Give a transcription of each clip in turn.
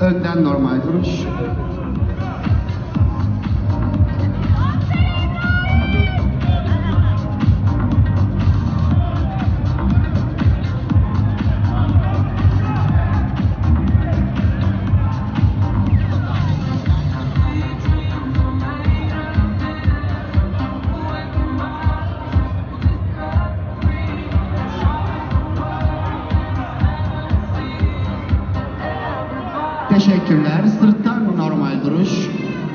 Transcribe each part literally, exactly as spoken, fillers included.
Önden normal duruş. Teşekkürler. Sırttan normal duruş.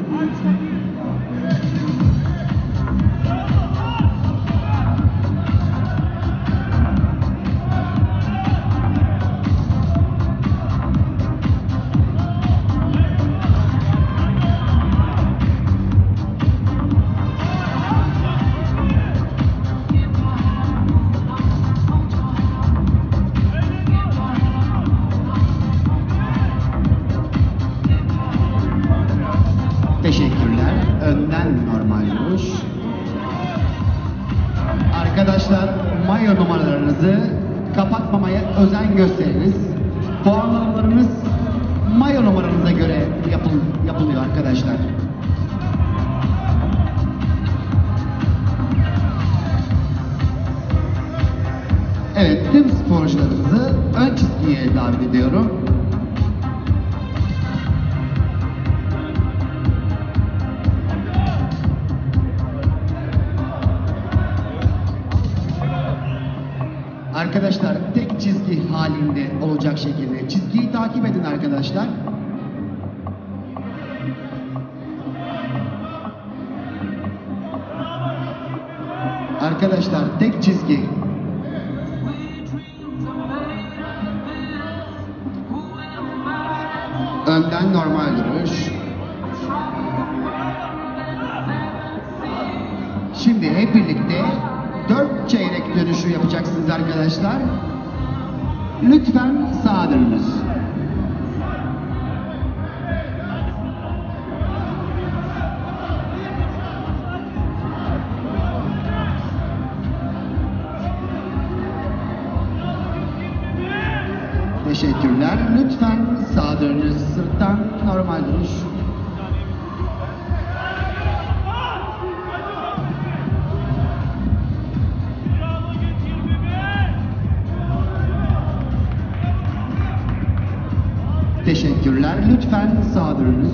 Teşekkürler. Önden normal duruş. Arkadaşlar, mayo numaralarınızı kapatmamaya özen gösteriniz. Puanlamalarınız mayo numaranıza göre yapıl yapılıyor arkadaşlar. Evet, tüm sporcularımızı ön çizgiye davet ediyorum. Arkadaşlar tek çizgi halinde olacak şekilde çizgiyi takip edin arkadaşlar. Arkadaşlar tek çizgi. Önden normal duruş. Şimdi hep birlikte dört çeyrek dönüşü yapacaksınız arkadaşlar. Lütfen sağa dönünüz. Teşekkürler. Lütfen sağa dönünüz. Sırttan normal duruş. Teşekkürler. Lütfen sağa dönünüz.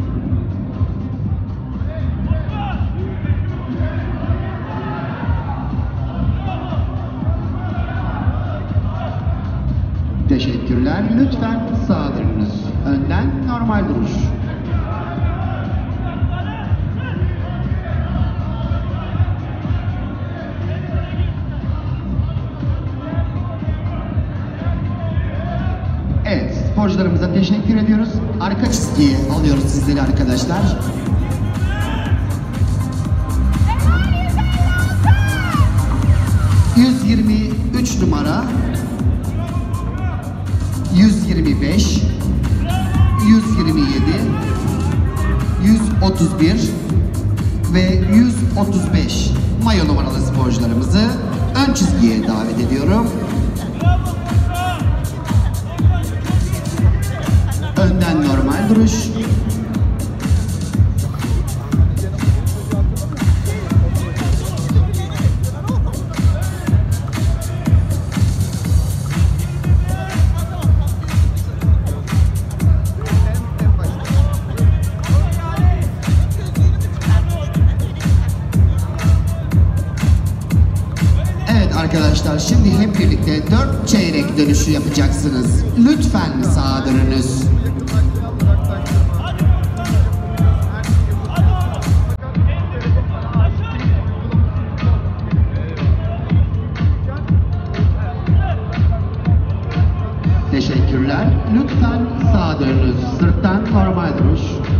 Teşekkürler. Lütfen sağa dönünüz. Önden normal duruş. Evet, sporcularımıza teşekkür ediyoruz. Arka çizgiye alıyoruz sizleri arkadaşlar. yüz yirmi üç numara, yüz yirmi beş, yüz yirmi yedi, yüz otuz bir ve yüz otuz beş mayo numaralı sporcularımızı ön çizgiye davet ediyorum. Önden normal duruş. Evet arkadaşlar, şimdi hep birlikte dört çeyrek dönüşü yapacaksınız. Lütfen sağa dönünüz. Teşekkürler. Lütfen sağa dönünüz. Sırttan normal duruş.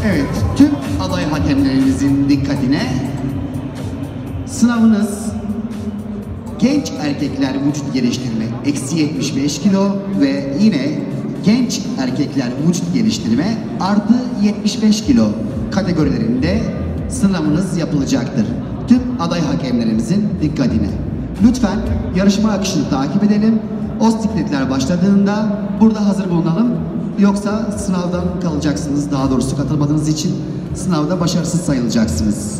Evet, tüm aday hakemlerimizin dikkatine. Sınavınız genç erkekler vücut geliştirme eksi yetmiş beş kilo ve yine genç erkekler vücut geliştirme artı yetmiş beş kilo kategorilerinde sınavınız yapılacaktır. Tüm aday hakemlerimizin dikkatine. Lütfen yarışma akışını takip edelim. O sikletler başladığında burada hazır bulunalım. Yoksa sınavdan kalacaksınız. Daha doğrusu katılmadığınız için sınavda başarısız sayılacaksınız.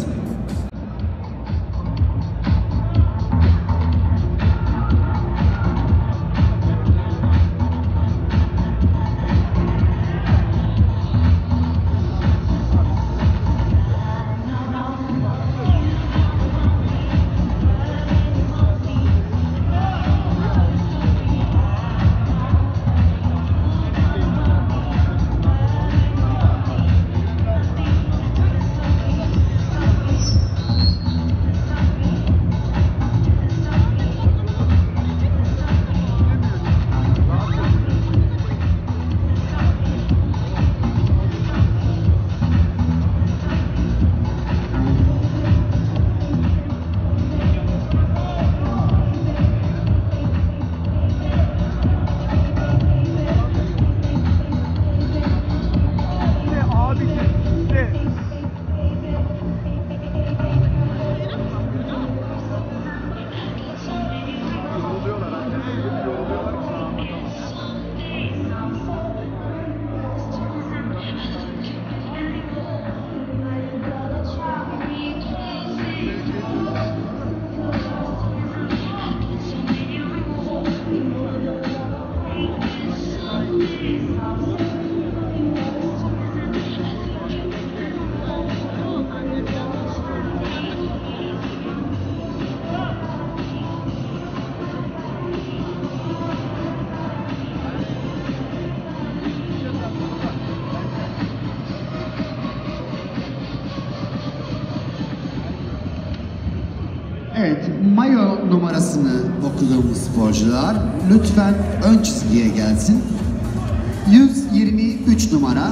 Evet, mayo numarasını okuduğumuz sporcular lütfen ön çizgiye gelsin. yüz yirmi üç numara,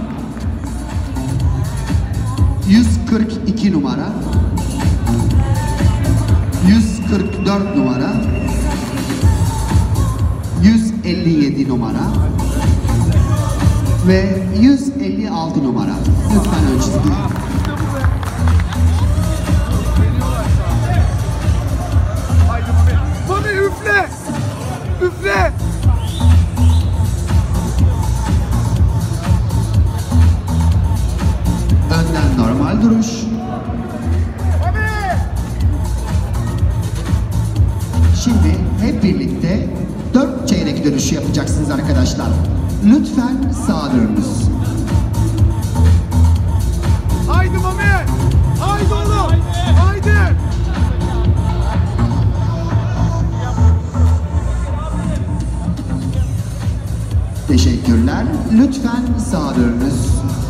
yüz kırk iki numara, yüz kırk dört numara, yüz elli yedi numara ve yüz elli altı numara. Lütfen ön çizgiye. Üfle! Üfle! Önden normal duruş. Şimdi hep birlikte dört çeyrek dönüşü yapacaksınız arkadaşlar. Lütfen sağa dönünüz. Haydi Mami! Haydi oğlum! Haydi! Teşekkürler. Lütfen sağa dönünüz.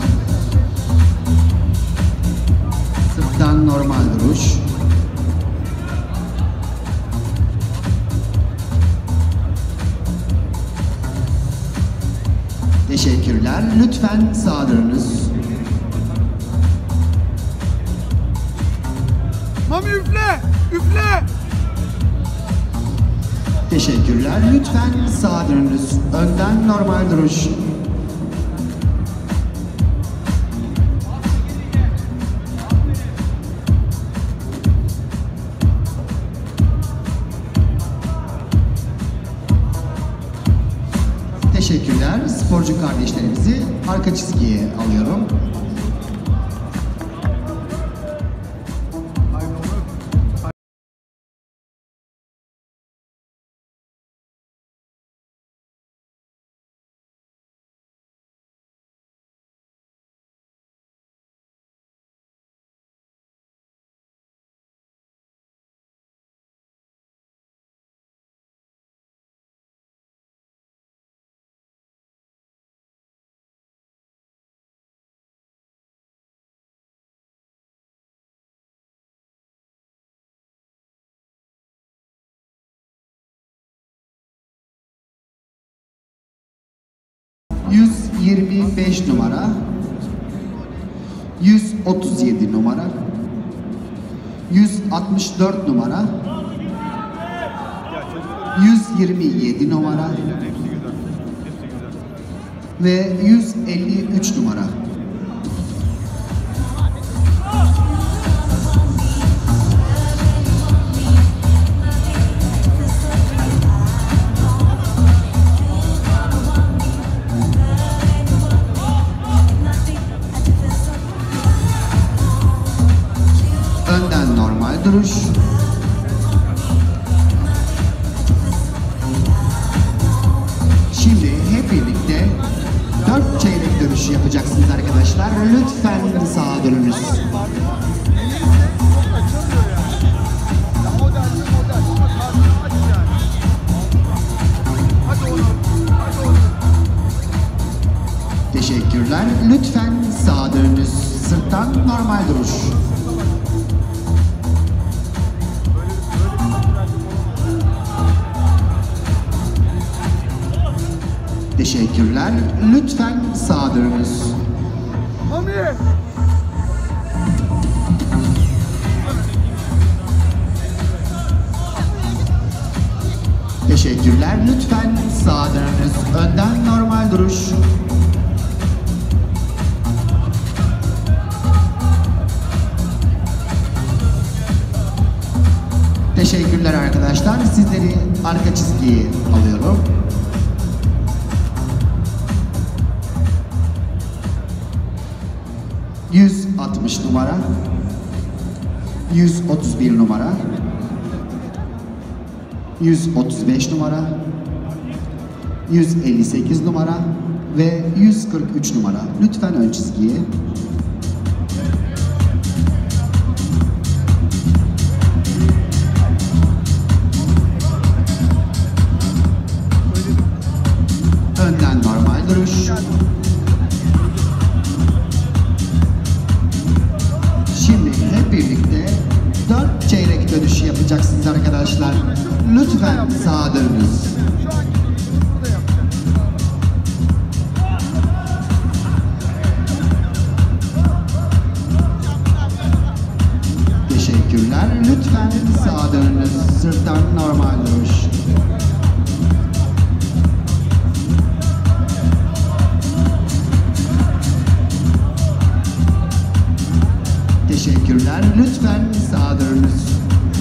Sırttan normal duruş. Teşekkürler. Lütfen sağa dönünüz. Mami üfle! Üfle! Teşekkürler. Lütfen sağa dönünüz. Önden normal duruş. Teşekkürler. Sporcu kardeşlerimizi arka çizgiye alıyorum. yüz yirmi beş numara, yüz otuz yedi numara, yüz altmış dört numara, yüz yirmi yedi numara ve yüz elli üç numara. Önden normal duruş. Şimdi hep birlikte dört çeyrek dönüş yapacaksınız arkadaşlar. Lütfen sağa dönünüz. Teşekkürler. Lütfen sağa dönünüz. Sırttan normal duruş. Teşekkürler. Lütfen sağa dönünüz. Mami. Teşekkürler. Lütfen sağa dönünüz. Önden normal duruş. Teşekkürler arkadaşlar. Sizleri arka çizgiye alıyorum. yüz altmış numara, yüz otuz bir numara, yüz otuz beş numara, yüz elli sekiz numara ve yüz kırk üç numara. Lütfen ön çizgiye. Önden normal duruş. Şimdi hep birlikte dört çeyrek dönüşü yapacaksınız arkadaşlar. Lütfen sağa dönünüz. Teşekkürler. Lütfen sağa dönünüz. Sırttan normal duruş. Teşekkürler. Lütfen sağa dönünüz.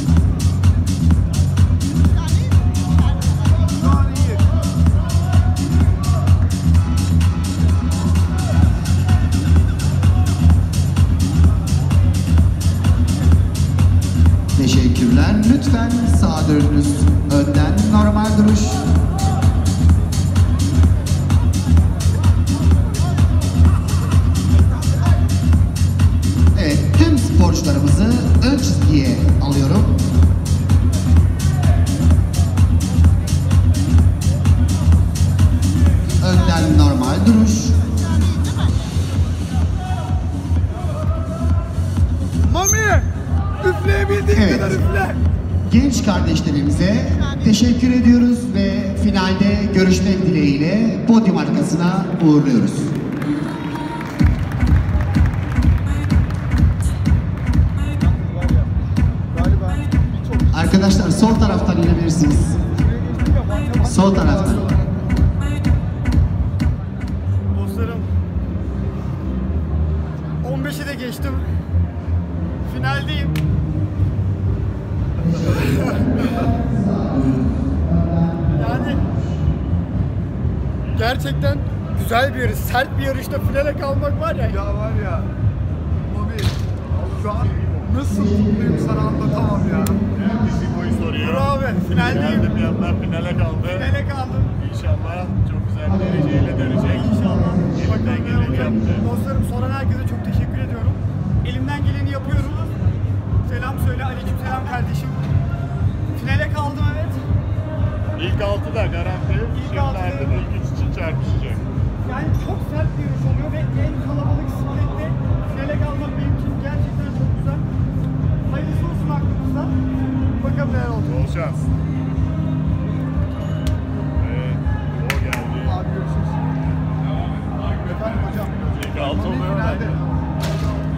Teşekkürler. Lütfen sağa dönünüz. Önden normal duruş. Evet, tüm sporcularımızı ön çizgiye alıyorum. Önden normal duruş. Mami. Üfleyebildiğin Evet. kadar üfle. Genç kardeşlerimize teşekkür ediyoruz ve finalde görüşmek dileğiyle podyum arkasına uğurluyoruz. Galiba birçok Arkadaşlar sol taraftan inebilirsiniz. Sol taraftan. dostlarım. on beşi de geçtim. Finaldeyim. Yani gerçekten güzel bir yarış, sert bir yarışta finale kalmak var ya. Ya var ya, Mami, şu an nasıl mutluyum sana anlatamam ya. Bizim boyu soruyor. Bravo, finaldeyim. Geldim yandan finale kaldı. Finale kaldım. İnşallah çok güzel bir dereceyle dönecek. İnşallah. Elimden geleni yaptı. Dostlarım, soran herkese çok teşekkür ediyorum. Elimden geleni yapıyorum. Selam söyle, aleyküm selam kardeşim. Finale kaldım, evet. İlk altı da garanti. Şimdi altı. artık ilk üç için çarpışacak. Yani çok sert bir yarış oluyor ve en kalabalık siklette finale kalmak benim için gerçekten çok güzel. Hayırlısı olsun aklımızda. Bakalım neler olacak. Bol şans. Evet, o geldi. Abi görüşürüz. Efendim hocam. İlk altı Mami oluyor. finalde.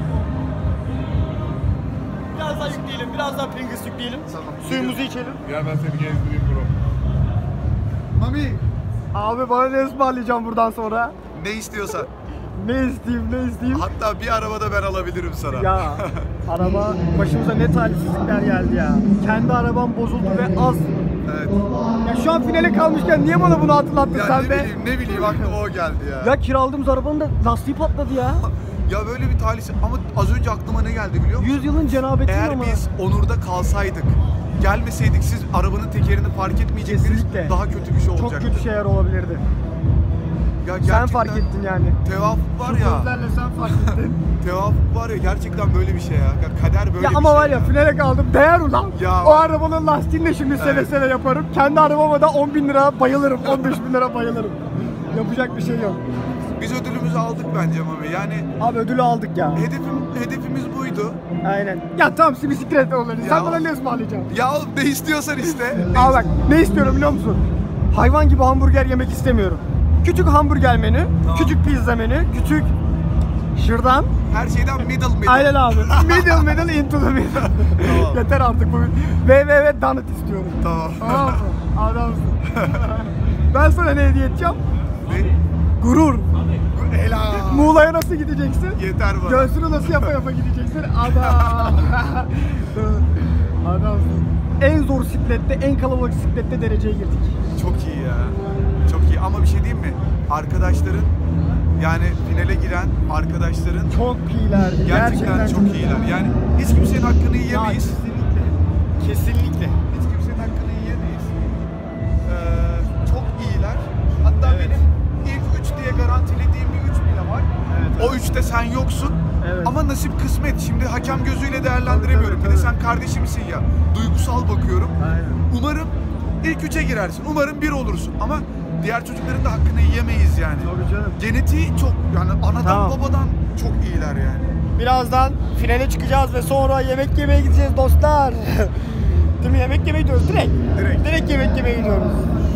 yükleyelim. Biraz daha Pringles yükleyelim. Tamam. Suyumuzu içelim. Gel ben seni gezdireyim bro. Mami Abi bana ne ısmarlayacağım buradan sonra? ne istiyorsan. Ne isteyeyim ne isteyeyim? Hatta bir arabada ben alabilirim sana. Ya araba başımıza ne talihsizlikler geldi ya. Kendi arabam bozuldu ve az. Evet. Ya şu an finale kalmışken niye bana bunu hatırlattın Ya sen ne be? bileyim ne bileyim aklıma o geldi ya. Ya kiraladığımız arabanın da lastiği patladı ya. Ya böyle bir talihsiz ama az önce aklıma ne geldi biliyor musun? Yüzyılın cenabeti Eğer ama. biz Onur'da kalsaydık, gelmeseydik siz arabanın tekerini fark etmeyecektiniz. Kesinlikle. Daha kötü bir şey Çok olacaktı. kötü şeyler olabilirdi. Ya Sen gerçekten fark ettin yani. Tevafuk var Şu ya. gözlerle sen fark ettin. Tevafuk var ya gerçekten böyle bir şey ya. Ya kader böyle Ya bir ama şey. var ya finale kaldım. Değer ulan. Ya. O arabanın lastiğini de şimdi seve seve yaparım. Kendi arabama da on bin lira bayılırım. on beş bin lira bayılırım. Yapacak bir şey yok. Biz ödülümüzü aldık bence Mami. Yani Abi ödülü aldık ya. hedefim hedefimiz buydu. Aynen. Ya tamam siz bisiklet olur. Sen Ya. bana ne ısmarlayacaksın? Ya oğlum ne istiyorsan iste. Abi bak ne istiyorum biliyor musun? Hayvan gibi hamburger yemek istemiyorum. Küçük hamburger menü, Tamam. küçük pizza menü, küçük şırdan. Her şeyden middle middle. Aynen abi. Middle middle into the middle. Tamam. Yeter artık bu. Ve ve ve donut istiyorum. Tamam. Tamam mı? Adamsın. Ben sana ne hediye edeceğim? Ne? Gurur. Helal. Muğla'ya nasıl gideceksin? Yeter bana. Göğsünü nasıl yapa yapa gideceksin? Adam. Adamsın. En zor siklette, en kalabalık siklette dereceye girdik. Çok iyi ya. Çok iyi ama bir şey diyeyim mi? Arkadaşların yani finale giren arkadaşların Çok iyiler. gerçekten, çok iyiler. Yani hiç kimsenin hakkını Ya, yiyemeyiz. kesinlikle. Kesinlikle. Hiç kimsenin hakkını yiyemeyiz. Ee, çok iyiler. Hatta Evet. benim ilk üç diye garantilediğim bir üç bile var. Evet, O üçte sen yoksun. Evet. Ama nasip kısmet. Şimdi hakem gözüyle değerlendiremiyorum. Tabii, Bir de tabii, sen kardeşimsin ya. Duygusal bakıyorum. Aynen. Umarım ilk üçe girersin. Umarım bir olursun. Ama diğer çocukların da hakkını yiyemeyiz yani. Tabii canım. Genetiği çok yani anadan Tamam. babadan çok iyiler yani. Birazdan finale çıkacağız ve sonra yemek yemeye gideceğiz dostlar. Değil mi? Yemek yemeye gidiyoruz direkt. Direkt. Direkt yemek yemeye gidiyoruz.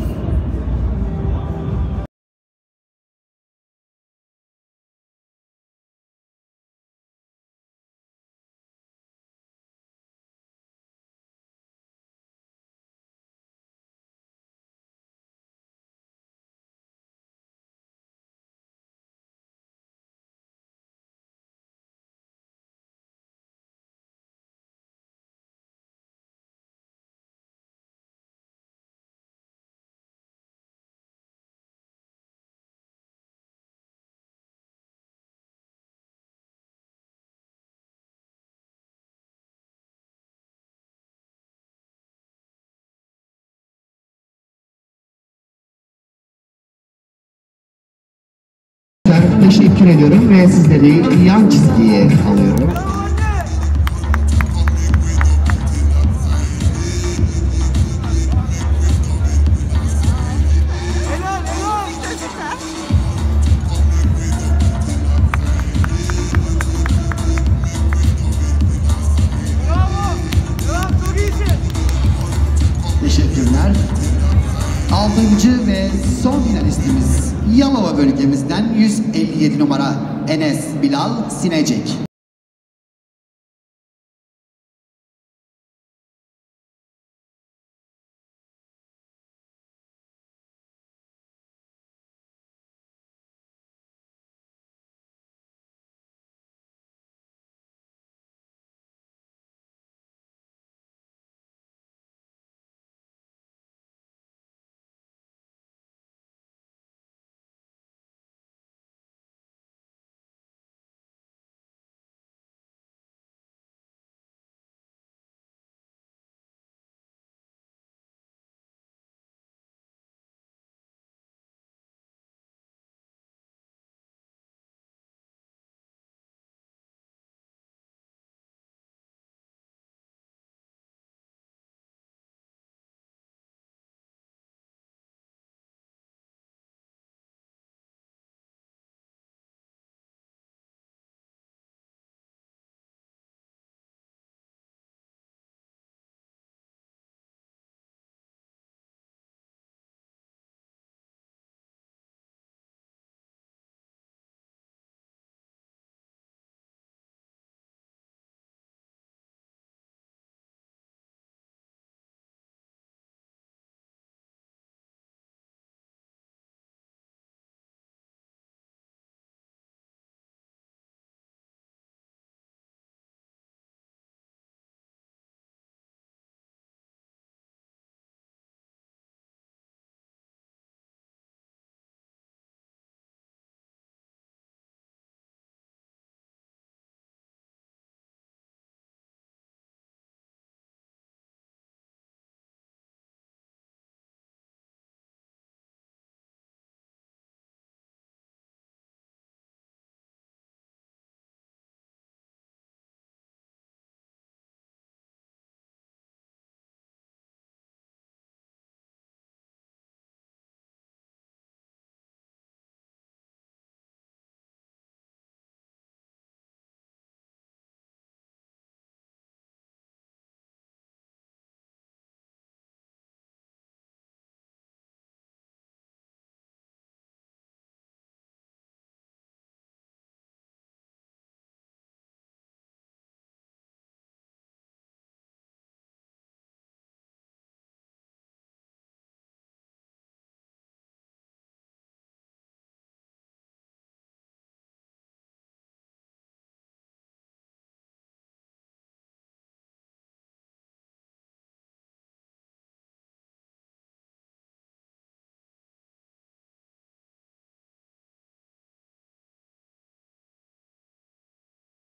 Teşekkür ediyorum ve sizleri yan çizgiye alıyorum. Teşekkürler. Altıncı ve son finalistimiz Yalova bölgemizden yüz elli yedi numara Enes Bilal Sinecek.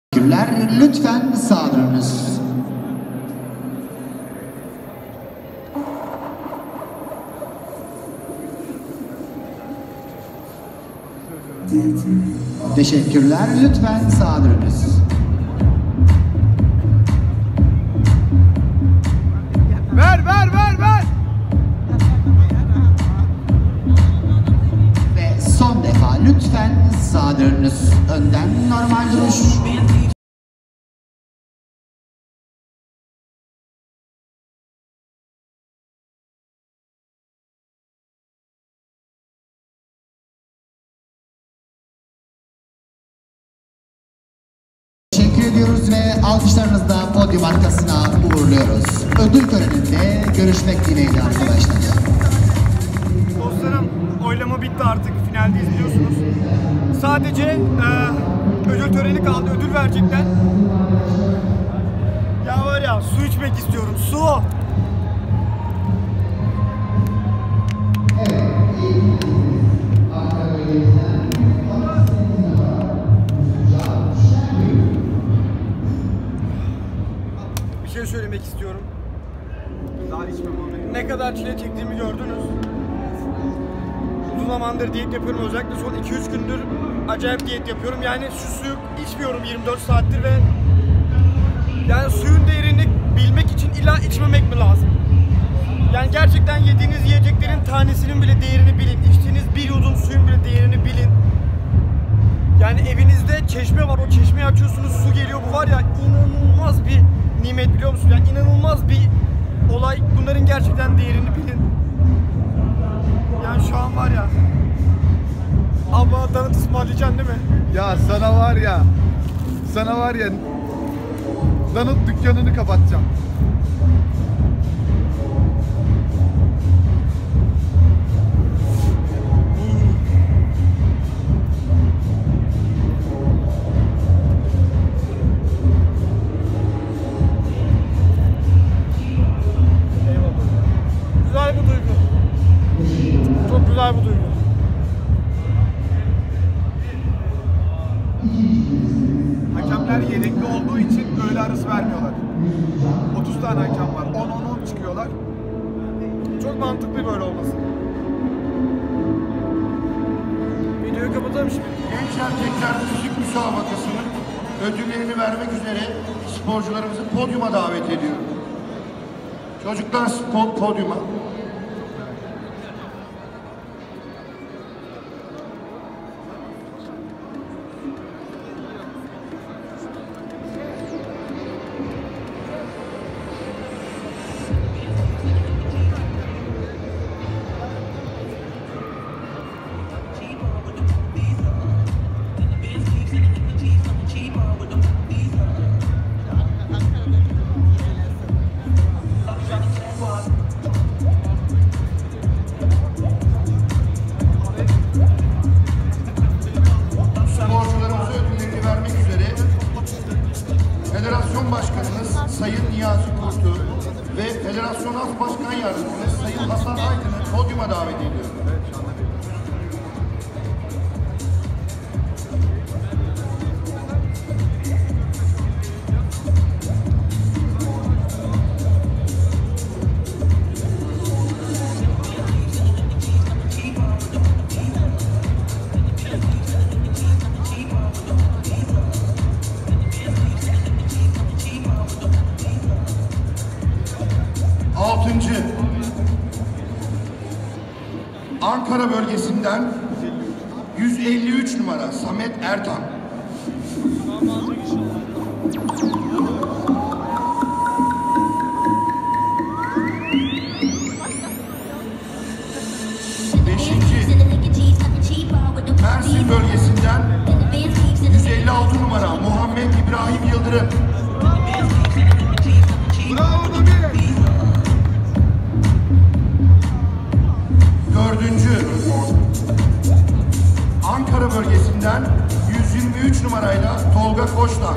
Teşekkürler. Lütfen sağa dönünüz. Teşekkürler. Lütfen sağa dönünüz. Ver ver ver ver. Ve son defa lütfen sağa dönünüz. Önden normal duruş. Teşekkür ediyoruz ve alkışlarınızla podyum arkasına uğurluyoruz. Ödül töreninde görüşmek dileğiyle arkadaşlar. Dostlarım, oylama bitti artık. Finaldeyiz biliyorsunuz. Sadece e, ödül töreni kaldı. Ödül verecekler. Ya var ya, su içmek istiyorum. Su! Bir şey söylemek istiyorum. Daha içmem onu. Ne kadar çile çektiğimi gördünüz. Uzun zamandır diyet yapıyorum, özellikle son iki üç gündür acayip diyet yapıyorum. Yani şu suyu içmiyorum yirmi dört saattir ve yani suyun değerini bilmek için illa içmemek mi lazım? Yani gerçekten yediğiniz yiyeceklerin tanesinin bile değerini bilin. İçtiğiniz bir yudum suyun bile değerini bilin. Yani evinizde çeşme var, o çeşmeyi açıyorsunuz, su geliyor. Bu var ya, inanılmaz bir nimet, biliyor musunuz? Yani inanılmaz bir olay. Bunların gerçekten değerini bilin. Yani şu an var ya, abla donut ısmarlayacaksın değil mi? Ya sana var ya, sana var ya, donut dükkanını kapatacağım. Güzel bir duygu. Çok güzel bir duygu. Hakemler yedekli olduğu için öğle arası vermiyorlar. otuz tane hakem var. on on on çıkıyorlar. Çok mantıklı böyle olması. Videoyu kapatalım şimdi. Genç erkekler müzik müsabakasının ödüllerini vermek üzere sporcularımızı podyuma davet ediyorum. Çocuklar spor podyuma. Sporcularımıza ödüllerini vermek üzere Federasyon Başkanımız Sayın Niyazi Kurtu ve Federasyon As Başkan Yardımcımız Sayın Hasan Aydın'ı podyuma davet ediyorum. Altıncı, Ankara bölgesinden yüz elli üç numara Samet Ertan. Beşinci, Mersin bölgesinden yüz elli altı numara Muhammed İbrahim Yıldırım. Bravo Nabi! Dördüncü, Ankara bölgesinden yüz yirmi üç numarayla Tolga Koçtan.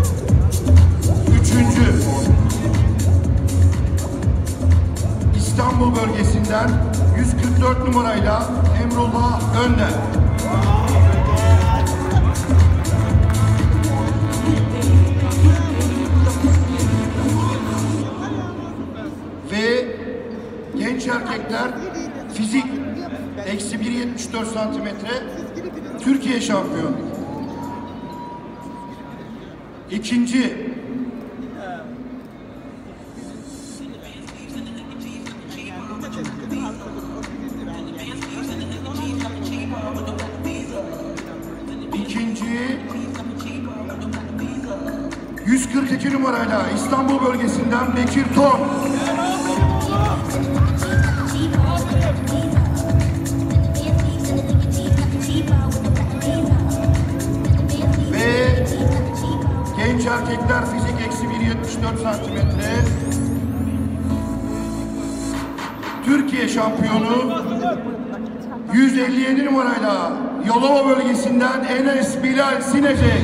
Üçüncü, İstanbul İstanbul bölgesinden yüz kırk dört numarayla Emrullah Önder. Ve genç erkekler fizik eksi bir yetmiş dört santimetre Türkiye şampiyonu. İkinci İkinci yüz kırk iki numarayla İstanbul bölgesinden Bekir Ton. Ve genç erkekler fizik eksi bir yetmiş dört santimetre Türkiye şampiyonu yüz elli yedi numarayla Yalova bölgesinden Enes Bilal Sinecek.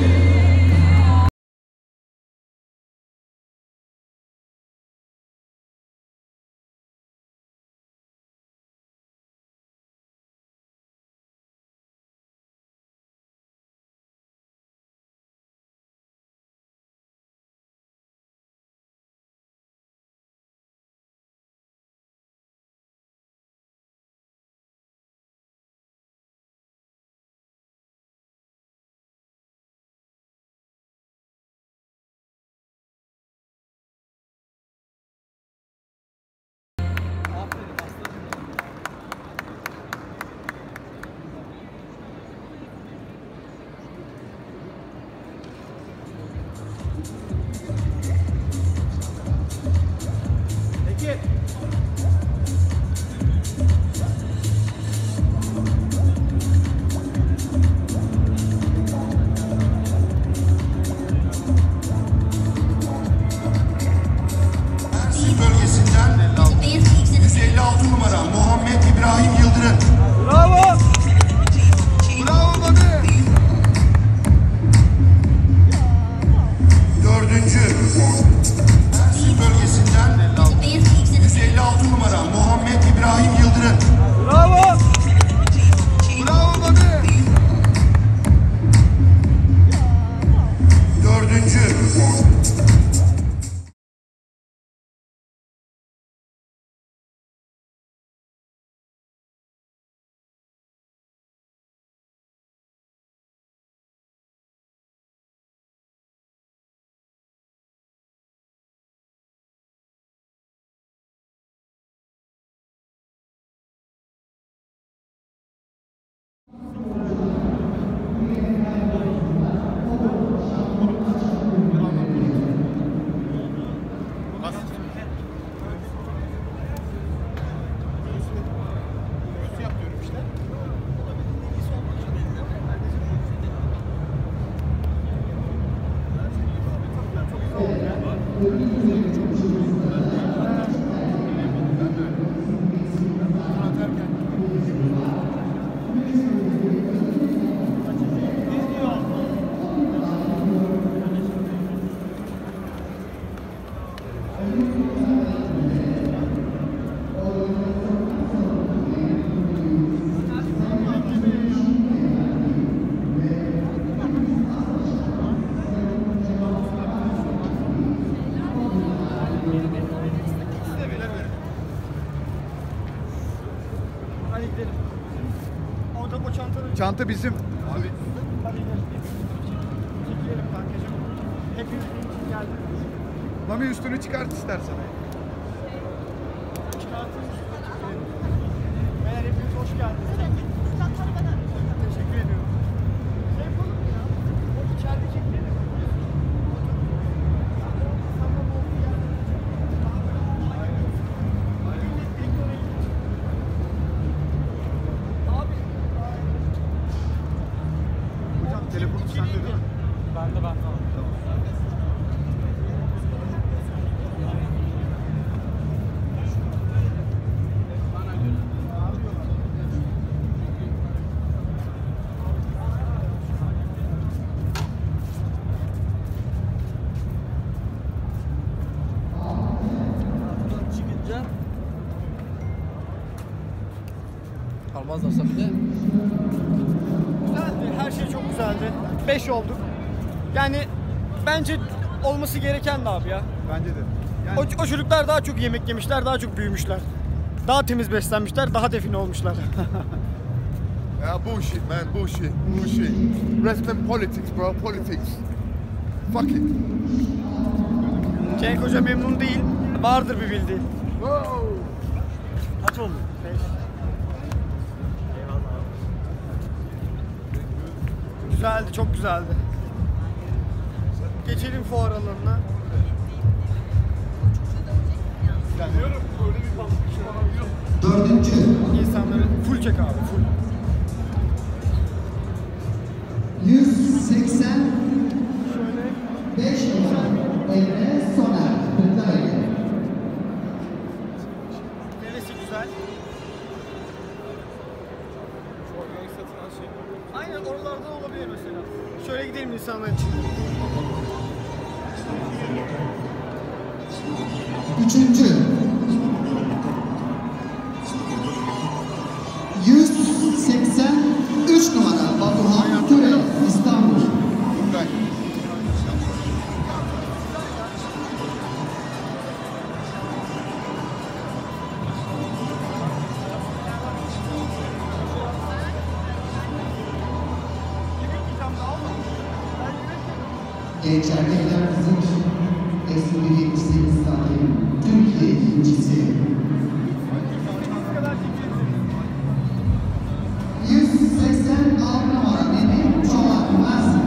yüz elli altı numara Muhammed İbrahim Yıldırım. Bravo! Bravo Mami. Dördüncü Mersin bölgesinden yüz elli altı numara Muhammed İbrahim Yıldırım. Bravo! Bravo Mami. Dördüncü Hadi gidelim. Orada o çantanın... Çanta bizim. Abi. Hadi gidelim. Çekilelim kankacığım. Hepiniz için geldiniz. Mami üstünü çıkart istersen. Çıkartın. Beyler hepiniz hoş geldiniz. Teşekkür ediyorum. Ne yapalım ya? O içeride çekilelim. Hocam telefonu sende değil mi? Bende bende. Çıkarmazlarsa bir de. Güzeldi, her şey çok güzeldi. beş olduk. Yani bence olması gereken de abi ya. Bence de. Yani O, o çocuklar daha çok yemek yemişler, daha çok büyümüşler. Daha temiz beslenmişler, daha define olmuşlar. Yeah, bullshit, man. Bullshit. Bullshit. Wrestling politics, bro. Politics. Fuck it. Cenk Hoca memnun değil, vardır bir bildiği. Whoa. Kaç oldu? beş. Güzeldi, çok güzeldi. Geçelim fuar alanına. Dördüncü. İnsanları full çek abi, full. yüz seksen beş numara Emre Soner. Kırklareli. Neresi güzel? Aynen oralarda olabilir mesela. Şöyle gidelim insanlar için. Üçüncü. yüz seksen üç numara Batuhan Türe, İstanbul. Gençlerdekiler bizim eski bir yetmiş sekiz takip. Türkiye ikincisi. yüz seksen altı numara Nedim Çolak, Mersin.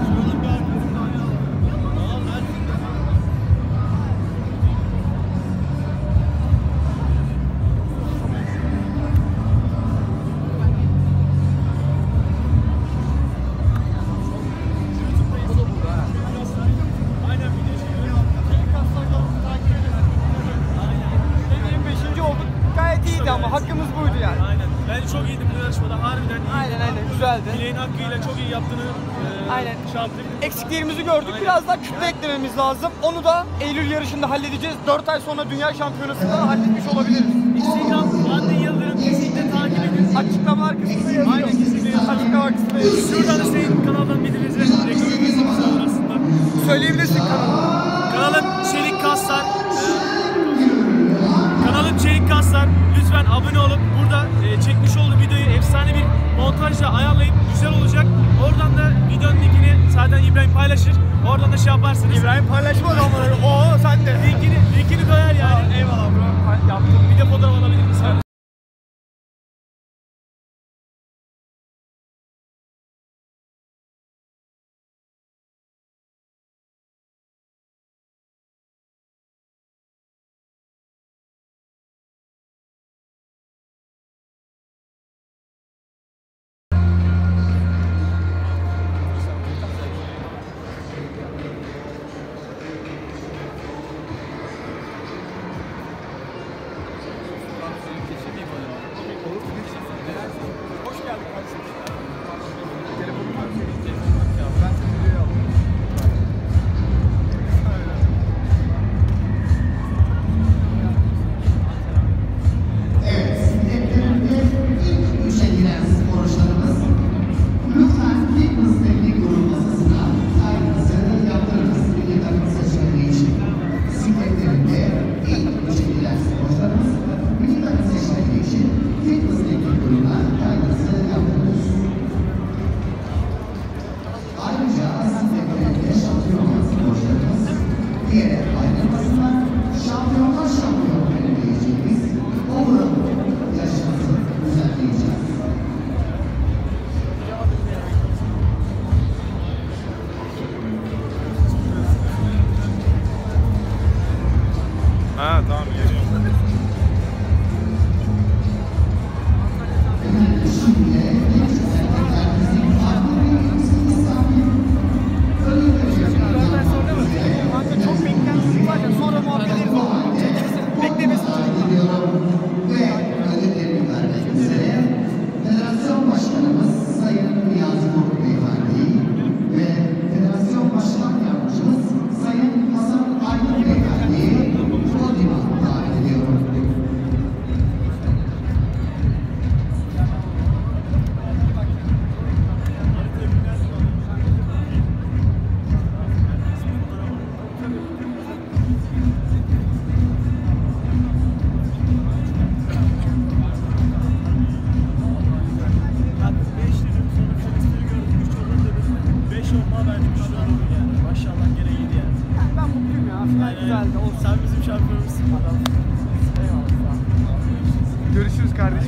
beşinci olduk. Gayet iyiydi ama hakkımız buydu yani. Aynen. Bence çok iyiydi bu yarışmada. Harbiden iyi. Aynen aynen güzeldi. Bileğin hakkıyla çok iyi yaptığını e, Aynen. şey yaptık. Eksiklerimizi gördük. Aynen. Biraz daha kütle eklememiz lazım. Onu da Eylül yarışında halledeceğiz. dört ay sonra Dünya Şampiyonası'nda halletmiş olabiliriz. Instagram Hande Yıldırım kesinlikle takip edin. Açıklamalar kısmında yazıyor. Aynen, kesinlikle yazıyor. Açıklamalar kısmında yazıyor. Şuradan Hüseyin kanaldan bildiğiniz ve reklamımızı var aslında. Söyleyebilirsin kanalı. Kanalım Çelik Kaslar. Ee, kanalım Çelik Kaslar. Lütfen abone olup burada e, çekmiş olduğum videoyu efsane bir montajla ayarlayıp güzel olacak. Oradan da videonun linkini zaten İbrahim paylaşır. Oradan da şey yaparsınız. İbrahim paylaşma da ama. Oo sen de. Linkini, linkini koyar yani. Eyvallah bro. Yaptım. Bir de fotoğraf alabilir misin?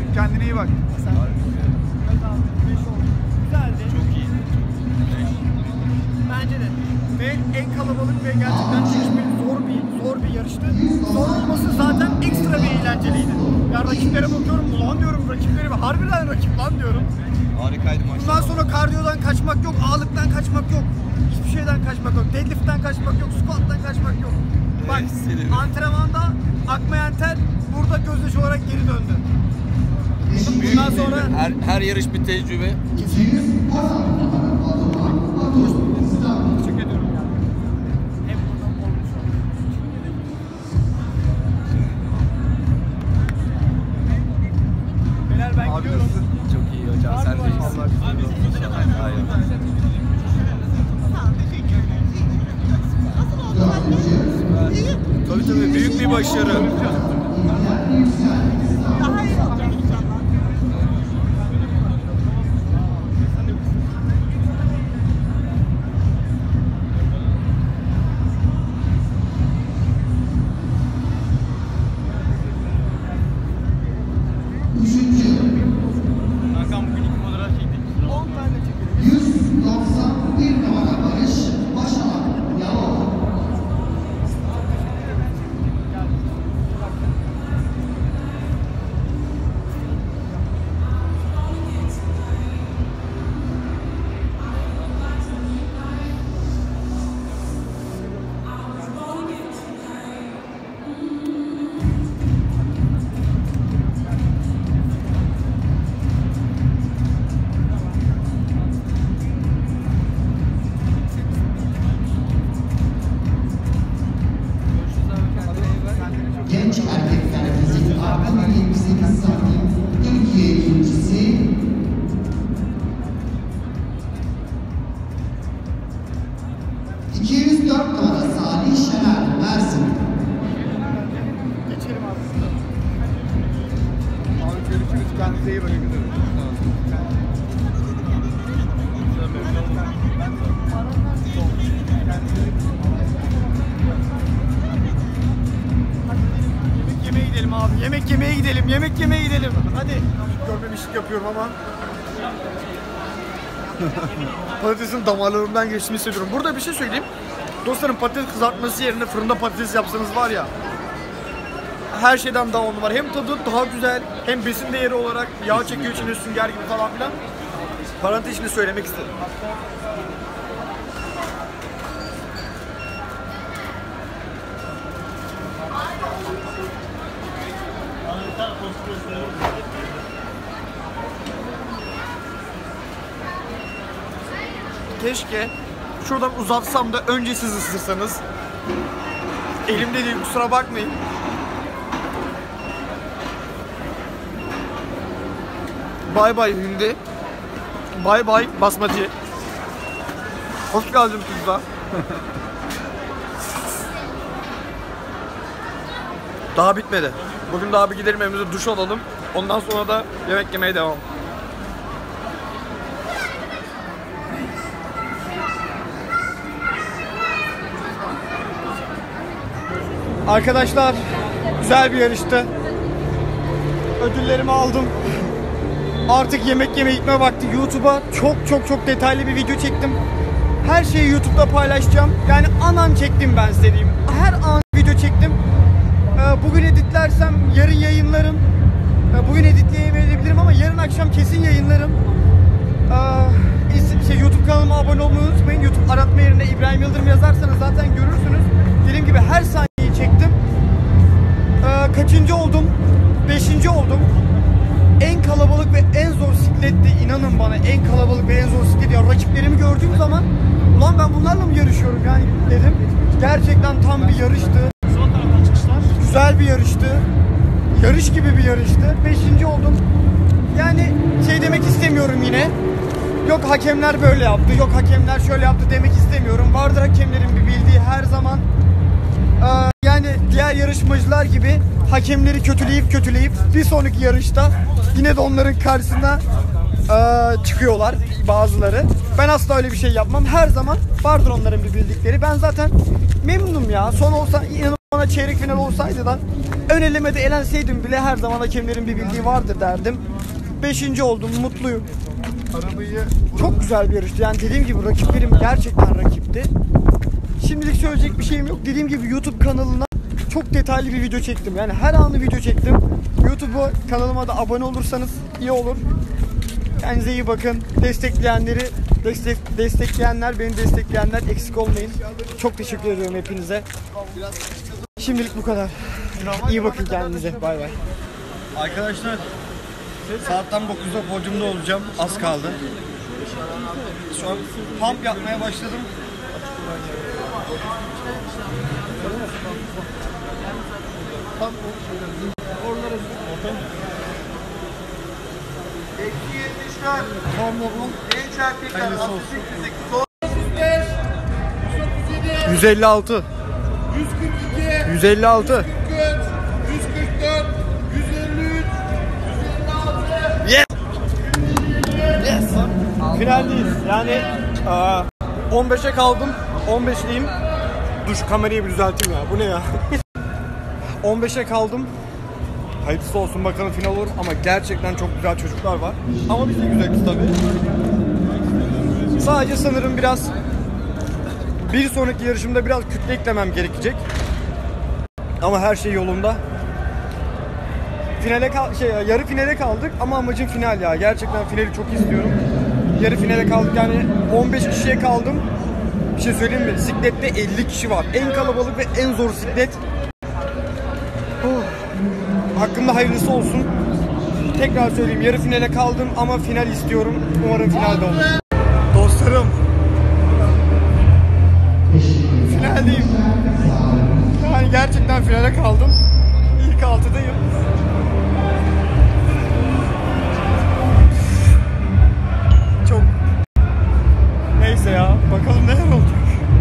kardeşim. Kendine iyi bak. Güzeldi. Çok iyi. Bence de. Ve en kalabalık ve gerçekten çekişmeli zor bir zor bir yarıştı. Zor olması zaten ekstra bir eğlenceliydi. Ya rakiplere bakıyorum, ulan diyorum rakiplere, harbiden rakip lan diyorum. Harikaydı maç. Bundan sonra kardiyodan kaçmak yok, ağırlıktan kaçmak yok. Hiçbir şeyden kaçmak yok. Deadlift'ten kaçmak yok, squat'tan kaçmak yok. Bak, Evet, antrenmanda akmayan ter burada gözyaşı olarak geri döndü. Bundan sonra her, her yarış bir tecrübe. teşekkür ediyorum yani. Hep buradan olmuş oldu. Beyler ben gidiyorum. Çok iyi hocam. Sen de iyisin. Hayır. Tabii tabii büyük bir başarı. Daha iyi olacak inşallah. Hakan bugün iki fotoğraf çektik. on tane çekelim. yüz doksan bir numara Barış Başaran. Yalova. Genç erkekler fizik arka yirmi sekiz santim. Türkiye ikincisi. iki yüz dört numara Salih Şener Mersin. Geçelim abi. Abi görüşürüz. Kendinize iyi bakın. Yemek yemeye gidelim abi. Yemek yemeye gidelim. Yemek yemeye gidelim. Hadi. Görmemişlik yapıyorum ama. Patatesin damarlarımdan geçtiğini hissediyorum. Burada bir şey söyleyeyim. Dostlarım, patates kızartması yerine fırında patates yapsanız var ya, her şeyden daha on numara. Hem tadı daha güzel, hem besin değeri olarak yağ çekiyor içine, sünger gibi falan filan. Parantez içinde söylemek istedim. Keşke şuradan uzatsam da önce siz ısırsanız. Elimde değil, kusura bakmayın. Bay bay hindi. Bay bay basmati. Hoş geldin pizza. Daha bitmedi. Bugün daha bir gidelim evimize, duş alalım. Ondan sonra da yemek yemeye devam. Arkadaşlar, güzel bir yarıştı. Ödüllerimi aldım. Artık yemek yemeye gitme vakti. YouTube'a çok çok çok detaylı bir video çektim. Her şeyi YouTube'da paylaşacağım. Yani anan çektim ben size diyeyim. Her an video çektim. Bugün editlersem yarın yayınlarım. Bugün editleyemeyebilirim ama yarın akşam kesin yayınlarım. Şey, YouTube kanalıma abone olmayı unutmayın. YouTube aratma yerine İbrahim Yıldırım yazarsanız zaten görürsünüz. Dediğim gibi her saniyeyi çektim. Kaçıncı oldum? Beşinci oldum. En kalabalık ve en zor sikletti, inanın bana, en kalabalık ve en zor siklet. Ya rakiplerimi gördüğüm zaman ulan ben bunlarla mı yarışıyorum yani dedim. Gerçekten tam bir yarıştı. Son taraftan çıkışlar. Güzel bir yarıştı. Yarış gibi bir yarıştı. Beşinci oldum. Yani şey demek istemiyorum yine. Yok hakemler böyle yaptı, yok hakemler şöyle yaptı demek istemiyorum. Vardır hakemlerin bir bildiği her zaman. Ee, yani diğer yarışmacılar gibi hakemleri kötüleyip kötüleyip bir sonraki yarışta yine de onların karşısına e, çıkıyorlar bazıları. Ben asla öyle bir şey yapmam. Her zaman vardır onların bir bildikleri. Ben zaten memnunum ya. Son olsa inanın Bana çeyrek final olsaydı da ön elemede elenseydim bile her zaman hakemlerin bir bildiği vardır derdim. Beşinci oldum, mutluyum. Arabayı Çok güzel bir yarıştı. Yani dediğim gibi rakiplerim gerçekten rakipti. Şimdilik söyleyecek bir şeyim yok. Dediğim gibi YouTube kanalına çok detaylı bir video çektim. Yani her anı video çektim. YouTube'a kanalıma da abone olursanız iyi olur. Kendinize iyi bakın. Destekleyenleri, destek, destekleyenler, beni destekleyenler eksik olmayın. Çok teşekkür ediyorum hepinize. Şimdilik bu kadar. İyi bakın kendinize. Bay bay. Arkadaşlar saatten dokuzda podyumda olacağım. Az kaldı. Şu an pump yapmaya başladım. yüz elli altı yüz elli altı yüz kırk dört, yüz elli üç, yüz elli altı. Yes! Yes! Finaldeyiz. Yani aa, on beşe kaldım. on beşliyim. Dur şu kamerayı bir düzelteyim ya. Bu ne ya? on beşe kaldım. Hayırlısı olsun, bakalım final olur ama gerçekten çok güzel çocuklar var. Ama biz de güzeliz tabii. Sadece sanırım biraz bir sonraki yarışımda biraz kütle eklemem gerekecek. Ama her şey yolunda. Finale kal şey yarı finale kaldık ama amacım final ya. Gerçekten finali çok istiyorum. Yarı finale kaldık yani on beş kişiye kaldım. Bir şey söyleyeyim mi? Siklette elli kişi var. En kalabalık ve en zor siklet. Oh. Hakkında hayırlısı olsun. Tekrar söyleyeyim, yarı finale kaldım ama final istiyorum. Umarım finalde olur. Dostlarım, finaldeyim. Yani gerçekten finale kaldım. İlk altıdayım. Çok. Neyse ya, bakalım neler olacak.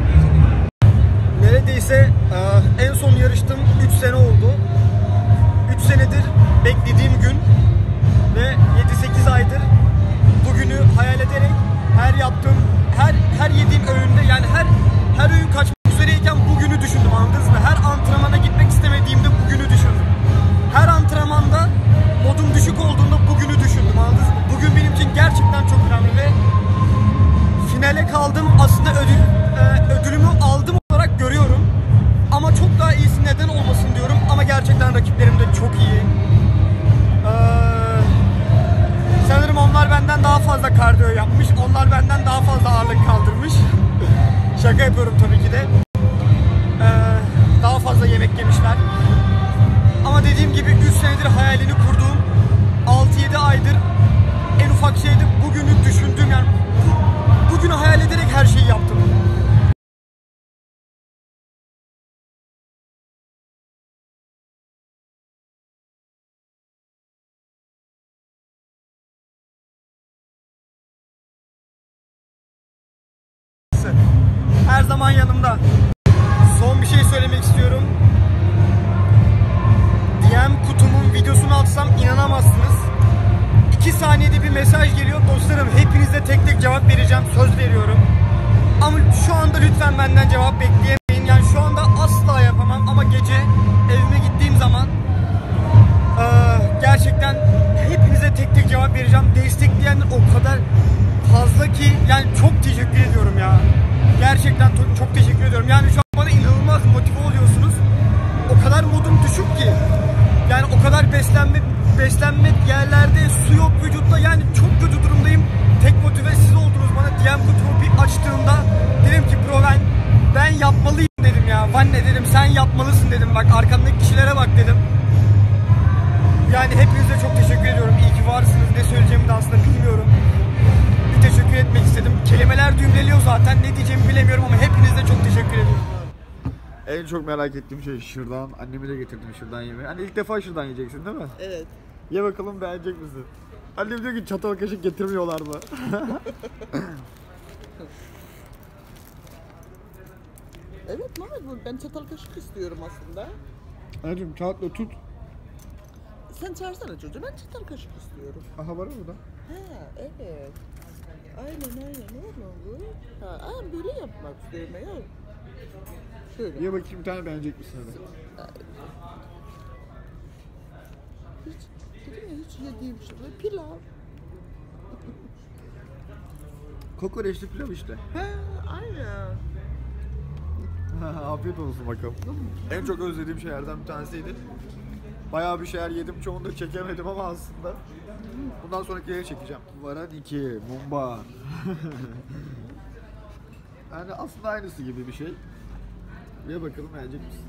Neredeyse en son yarıştım üç sene oldu. üç senedir beklediğim gün ve yedi sekiz aydır bugünü hayal ederek her yaptığım, her her yediğim öğünde, yani her her öğün kaçmak üzereyken bugünü düşündüm, anladınız mı? Her antrenmana gitmek istemediğimde bugünü düşündüm. Her antrenmanda modum düşük olduğunda bugünü düşündüm, anladınız mı? Bugün benim için gerçekten çok önemli ve finale kaldım. Aslında ödül, e, ödülümü aldım olarak görüyorum. Ama çok daha iyisi neden olmasın diyorum. Ama gerçekten rakiplerim de çok iyi. Ee, sanırım onlar benden daha fazla kardiyo yapmış. Onlar benden daha fazla ağırlık kaldırmış. Şaka yapıyorum tabii ki de. Ee, daha fazla yemek yemişler. Ama dediğim gibi üç senedir hayalini kurduğum, altı yedi aydır en ufak şeyde bugünü düşündüğüm, yani bu, bugünü hayal ederek her şeyi yaptım. Her zaman yanımda. Son bir şey söylemek istiyorum. D M kutumun videosunu atsam inanamazsınız. iki saniyede bir mesaj geliyor. Dostlarım, hepinize tek tek cevap vereceğim. Söz veriyorum. Ama şu anda lütfen benden cevap bekleyemeyin. Yani şu anda asla yapamam ama gece evime gittiğim zaman ee, gerçekten hepinize tek tek cevap vereceğim. Destekleyenler o kadar fazla ki yani çok teşekkür ediyorum ya. Gerçekten çok, çok teşekkür ediyorum. Yani şu an bana inanılmaz motive oluyorsunuz. O kadar modum düşük ki. Yani o kadar beslenme beslenme yerlerde, su yok vücutta. Yani çok kötü durumdayım. Tek motive siz oldunuz bana. D M kutumu bir açtığımda dedim ki bro ben, ben yapmalıyım dedim ya. Vanne dedim, sen yapmalısın dedim. Bak arkamdaki kişilere bak dedim. Yani hepinize çok teşekkür ediyorum. İyi ki varsınız. Ne söyleyeceğimi de aslında bilmiyorum. Bir teşekkür etmek istedim. Kelimeler düğümleniyor zaten. Ne diyeceğimi bilemiyorum ama hepinize çok teşekkür ediyorum. En çok merak ettiğim şey şırdan. Annemi de getirdim şırdan yemeği. Hani ilk defa şırdan yiyeceksin değil mi? Evet. Ye bakalım, beğenecek misin? Annem diyor ki çatal kaşık getirmiyorlar mı? Evet Mehmet, ben çatal kaşık istiyorum aslında. Anneciğim kağıtla tut. Sen çağırsana çocuğu, ben çatal kaşık istiyorum. Aha var mı burada? Ha evet. Aynen aynen, ne oldu? Ha, aa, böyle yapmak istiyorum ya. Şöyle. Ye bakayım bir tane beğenecek misin hadi. Hiç, dedim ya hiç yediğim şey. Böyle pilav. Kokoreçli pilav işte. He, aynen. Afiyet olsun bakalım. En çok özlediğim şeylerden bir tanesiydi. Bayağı bir şeyler yedim, çoğunu da çekemedim ama aslında bundan sonrakileri çekeceğim. Varan iki, mumbar. Yani aslında aynısı gibi bir şey. Ve bakalım beğenecek misin?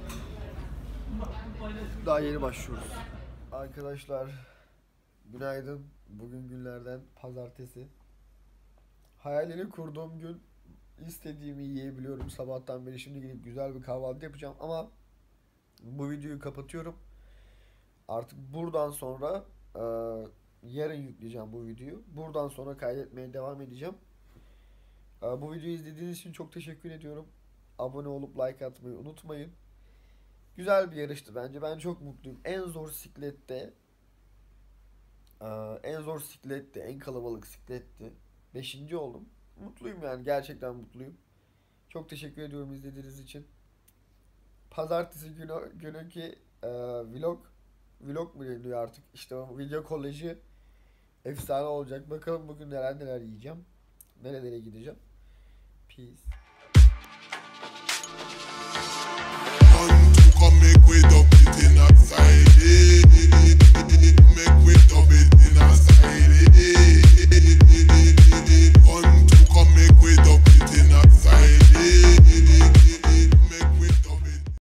Daha yeni başlıyoruz. Arkadaşlar, günaydın. Bugün günlerden pazartesi. Hayalini kurduğum gün, istediğimi yiyebiliyorum sabahtan beri. Şimdi gidip güzel bir kahvaltı yapacağım ama bu videoyu kapatıyorum. Artık buradan sonra e, yarın yükleyeceğim bu videoyu. Buradan sonra kaydetmeye devam edeceğim. E, bu videoyu izlediğiniz için çok teşekkür ediyorum. Abone olup like atmayı unutmayın. Güzel bir yarıştı bence. Ben çok mutluyum. En zor siklette e, en zor sikletti, en kalabalık sikletti. Beşinci oldum. Mutluyum yani. Gerçekten mutluyum. Çok teşekkür ediyorum izlediğiniz için. Pazartesi günü günüki e, vlog vlog mu deniliyor artık? İşte o video koleji efsane olacak. Bakalım bugün neler neler yiyeceğim. Nerelere gideceğim. Peace.